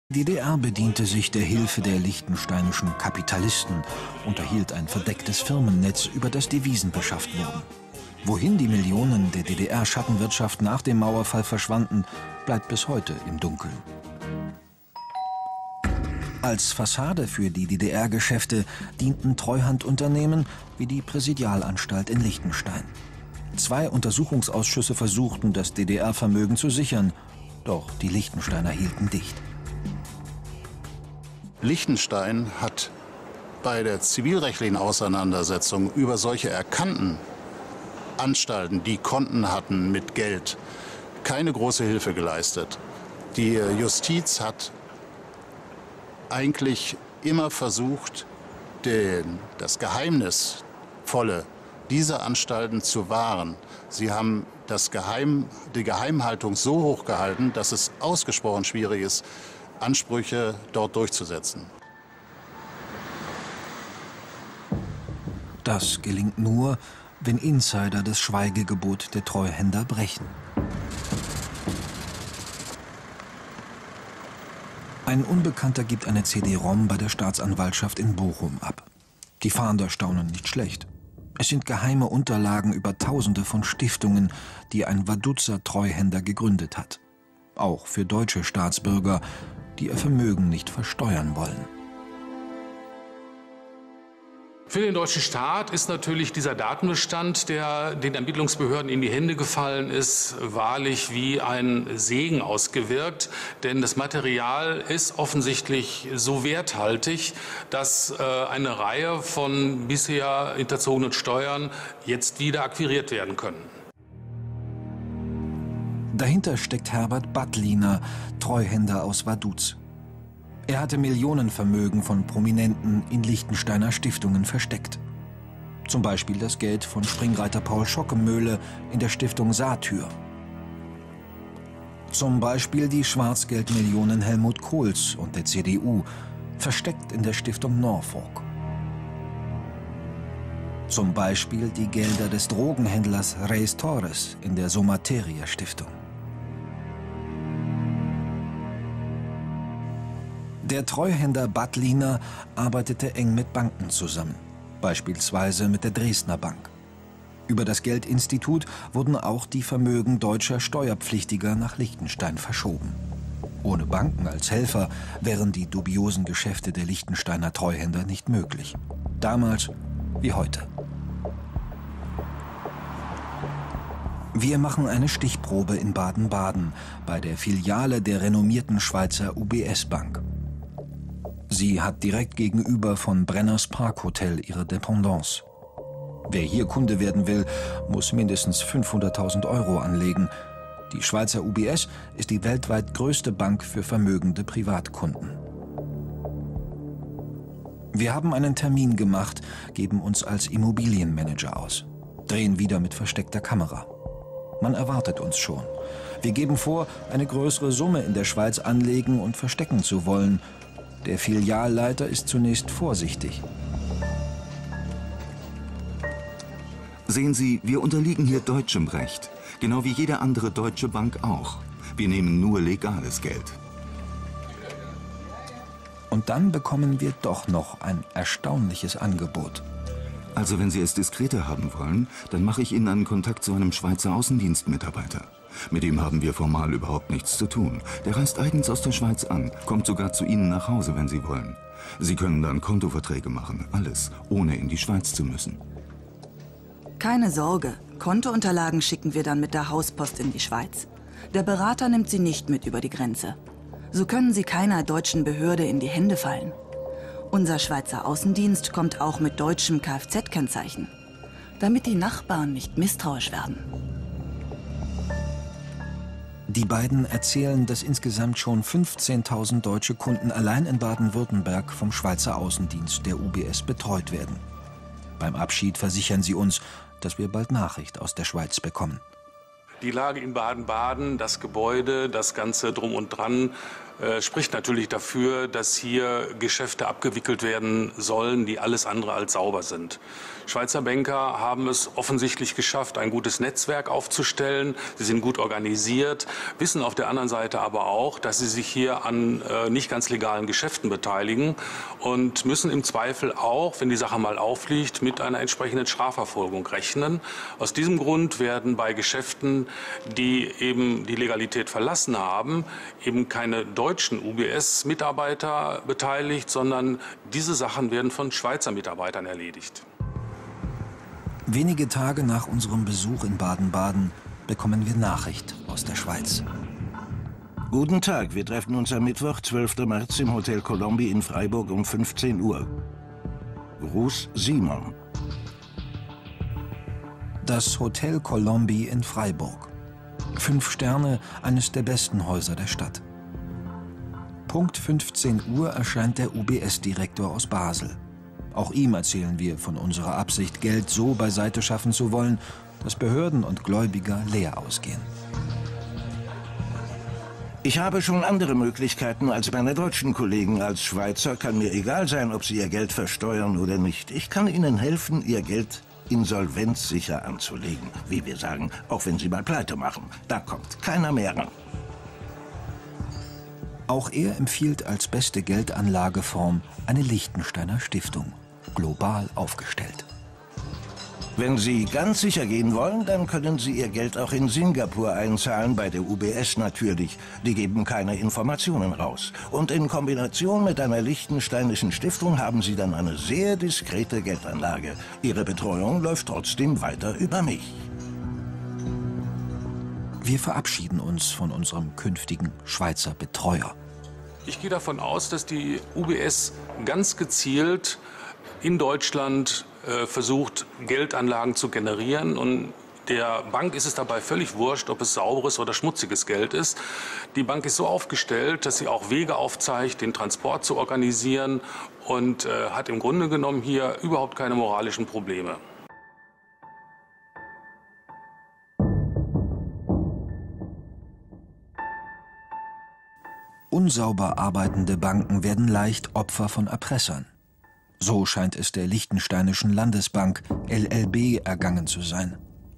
Die DDR bediente sich der Hilfe der liechtensteinischen Kapitalisten und erhielt ein verdecktes Firmennetz, über das Devisen beschafft wurden. Wohin die Millionen der DDR-Schattenwirtschaft nach dem Mauerfall verschwanden, bleibt bis heute im Dunkeln. Als Fassade für die DDR-Geschäfte dienten Treuhandunternehmen wie die Präsidialanstalt in Liechtenstein. 2 Untersuchungsausschüsse versuchten, das DDR-Vermögen zu sichern, doch die Liechtensteiner hielten dicht. Liechtenstein hat bei der zivilrechtlichen Auseinandersetzung über solche erkannten Anstalten, die Konten hatten mit Geld, keine große Hilfe geleistet. Die Justiz hat eigentlich immer versucht, das Geheimnisvolle dieser Anstalten zu wahren. Sie haben die Geheimhaltung so hoch gehalten, dass es ausgesprochen schwierig ist, Ansprüche dort durchzusetzen. Das gelingt nur, wenn Insider das Schweigegebot der Treuhänder brechen. Ein Unbekannter gibt eine CD-ROM bei der Staatsanwaltschaft in Bochum ab. Die Fahnder staunen nicht schlecht. Es sind geheime Unterlagen über Tausende von Stiftungen, die ein Vaduz-er Treuhänder gegründet hat. Auch für deutsche Staatsbürger, die ihr Vermögen nicht versteuern wollen. Für den deutschen Staat ist natürlich dieser Datenbestand, der den Ermittlungsbehörden in die Hände gefallen ist, wahrlich wie ein Segen ausgewirkt. Denn das Material ist offensichtlich so werthaltig, dass eine Reihe von bisher hinterzogenen Steuern jetzt wieder akquiriert werden können. Dahinter steckt Herbert Battliner, Treuhänder aus Vaduz. Er hatte Millionenvermögen von Prominenten in Liechtensteiner Stiftungen versteckt. Zum Beispiel das Geld von Springreiter Paul Schockemöhle in der Stiftung Satyr. Zum Beispiel die Schwarzgeldmillionen Helmut Kohls und der CDU, versteckt in der Stiftung Norfolk. Zum Beispiel die Gelder des Drogenhändlers Reis Torres in der Somateria Stiftung. Der Treuhänder Battliner arbeitete eng mit Banken zusammen, beispielsweise mit der Dresdner Bank. Über das Geldinstitut wurden auch die Vermögen deutscher Steuerpflichtiger nach Liechtenstein verschoben. Ohne Banken als Helfer wären die dubiosen Geschäfte der Liechtensteiner Treuhänder nicht möglich. Damals wie heute. Wir machen eine Stichprobe in Baden-Baden bei der Filiale der renommierten Schweizer UBS-Bank. Sie hat direkt gegenüber von Brenners Parkhotel ihre Dependance. Wer hier Kunde werden will, muss mindestens 500.000 € anlegen. Die Schweizer UBS ist die weltweit größte Bank für vermögende Privatkunden. Wir haben einen Termin gemacht, geben uns als Immobilienmanager aus, drehen wieder mit versteckter Kamera. Man erwartet uns schon. Wir geben vor, eine größere Summe in der Schweiz anlegen und verstecken zu wollen. Der Filialleiter ist zunächst vorsichtig. Sehen Sie, wir unterliegen hier deutschem Recht. Genau wie jede andere deutsche Bank auch. Wir nehmen nur legales Geld. Und dann bekommen wir doch noch ein erstaunliches Angebot. Also wenn Sie es diskreter haben wollen, dann mache ich Ihnen einen Kontakt zu einem Schweizer Außendienstmitarbeiter. Mit ihm haben wir formal überhaupt nichts zu tun. Der reist eigens aus der Schweiz an, kommt sogar zu Ihnen nach Hause, wenn Sie wollen. Sie können dann Kontoverträge machen, alles, ohne in die Schweiz zu müssen. Keine Sorge, Kontounterlagen schicken wir dann mit der Hauspost in die Schweiz. Der Berater nimmt sie nicht mit über die Grenze. So können sie keiner deutschen Behörde in die Hände fallen. Unser Schweizer Außendienst kommt auch mit deutschem Kfz-Kennzeichen, damit die Nachbarn nicht misstrauisch werden. Die beiden erzählen, dass insgesamt schon 15.000 deutsche Kunden allein in Baden-Württemberg vom Schweizer Außendienst der UBS betreut werden. Beim Abschied versichern sie uns, dass wir bald Nachricht aus der Schweiz bekommen. Die Lage in Baden-Baden, das Gebäude, das Ganze drum und dran, spricht natürlich dafür, dass hier Geschäfte abgewickelt werden sollen, die alles andere als sauber sind. Schweizer Banker haben es offensichtlich geschafft, ein gutes Netzwerk aufzustellen. Sie sind gut organisiert, wissen auf der anderen Seite aber auch, dass sie sich hier an nicht ganz legalen Geschäften beteiligen und müssen im Zweifel auch, wenn die Sache mal auffliegt, mit einer entsprechenden Strafverfolgung rechnen. Aus diesem Grund werden bei Geschäften, die eben die Legalität verlassen haben, eben keine deutschen UBS-Mitarbeiter beteiligt, sondern diese Sachen werden von Schweizer Mitarbeitern erledigt. Wenige Tage nach unserem Besuch in Baden-Baden bekommen wir Nachricht aus der Schweiz. Guten Tag, wir treffen uns am Mittwoch, 12. März im Hotel Colombi in Freiburg um 15 Uhr. Gruß Simon. Das Hotel Colombi in Freiburg. 5 Sterne, eines der besten Häuser der Stadt. Punkt 15 Uhr erscheint der UBS-Direktor aus Basel. Auch ihm erzählen wir von unserer Absicht, Geld so beiseite schaffen zu wollen, dass Behörden und Gläubiger leer ausgehen. Ich habe schon andere Möglichkeiten als meine deutschen Kollegen. Als Schweizer kann mir egal sein, ob sie ihr Geld versteuern oder nicht. Ich kann ihnen helfen, ihr Geld insolvenzsicher anzulegen. Wie wir sagen, auch wenn sie mal pleite machen. Da kommt keiner mehr ran. Auch er empfiehlt als beste Geldanlageform eine Liechtensteiner Stiftung, global aufgestellt. Wenn Sie ganz sicher gehen wollen, dann können Sie Ihr Geld auch in Singapur einzahlen, bei der UBS natürlich. Die geben keine Informationen raus. Und in Kombination mit einer liechtensteinischen Stiftung haben Sie dann eine sehr diskrete Geldanlage. Ihre Betreuung läuft trotzdem weiter über mich. Wir verabschieden uns von unserem künftigen Schweizer Betreuer. Ich gehe davon aus, dass die UBS ganz gezielt in Deutschland versucht, Geldanlagen zu generieren. Und der Bank ist es dabei völlig wurscht, ob es sauberes oder schmutziges Geld ist. Die Bank ist so aufgestellt, dass sie auch Wege aufzeigt, den Transport zu organisieren und hat im Grunde genommen hier überhaupt keine moralischen Probleme. Unsauber arbeitende Banken werden leicht Opfer von Erpressern. So scheint es der Liechtensteinischen Landesbank LLB ergangen zu sein.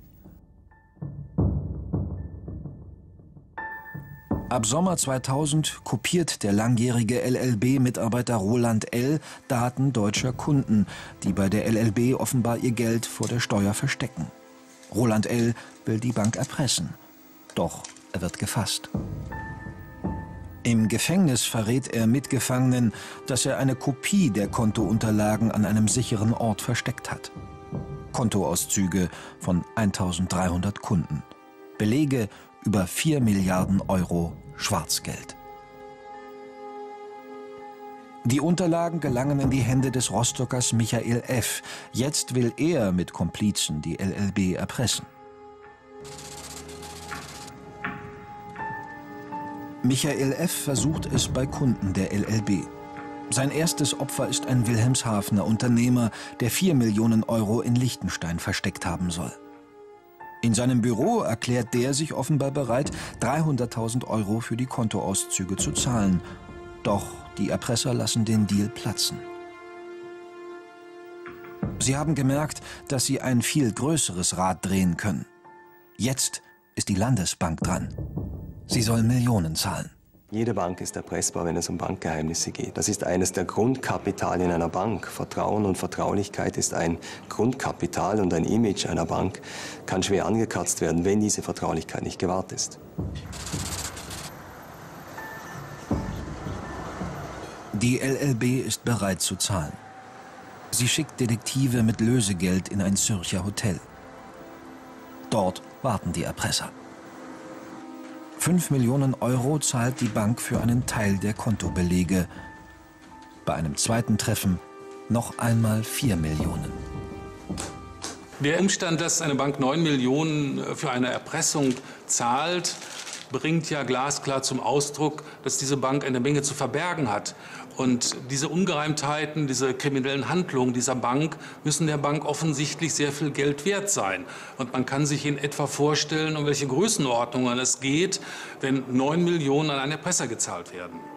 Ab Sommer 2000 kopiert der langjährige LLB-Mitarbeiter Roland L. Daten deutscher Kunden, die bei der LLB offenbar ihr Geld vor der Steuer verstecken. Roland L. will die Bank erpressen. Doch er wird gefasst. Im Gefängnis verrät er Mitgefangenen, dass er eine Kopie der Kontounterlagen an einem sicheren Ort versteckt hat. Kontoauszüge von 1300 Kunden. Belege über 4 Milliarden Euro Schwarzgeld. Die Unterlagen gelangen in die Hände des Rostockers Michael F. Jetzt will er mit Komplizen die LLB erpressen. Michael F. versucht es bei Kunden der LLB. Sein erstes Opfer ist ein Wilhelmshavener Unternehmer, der 4 Millionen Euro in Liechtenstein versteckt haben soll. In seinem Büro erklärt der sich offenbar bereit, 300.000 Euro für die Kontoauszüge zu zahlen. Doch die Erpresser lassen den Deal platzen. Sie haben gemerkt, dass sie ein viel größeres Rad drehen können. Jetzt ist die Landesbank dran. Sie soll Millionen zahlen. Jede Bank ist erpressbar, wenn es um Bankgeheimnisse geht. Das ist eines der Grundkapitalien einer Bank. Vertrauen und Vertraulichkeit ist ein Grundkapital und ein Image einer Bank kann schwer angekratzt werden, wenn diese Vertraulichkeit nicht gewahrt ist. Die LLB ist bereit zu zahlen. Sie schickt Detektive mit Lösegeld in ein Zürcher Hotel. Dort warten die Erpresser. 5 Millionen Euro zahlt die Bank für einen Teil der Kontobelege. Bei einem zweiten Treffen noch einmal 4 Millionen. Der Umstand, dass eine Bank 9 Millionen für eine Erpressung zahlt, bringt ja glasklar zum Ausdruck, dass diese Bank eine Menge zu verbergen hat. Und diese Ungereimtheiten, diese kriminellen Handlungen dieser Bank müssen der Bank offensichtlich sehr viel Geld wert sein. Und man kann sich in etwa vorstellen, um welche Größenordnungen es geht, wenn 9 Millionen an einen Erpresser gezahlt werden.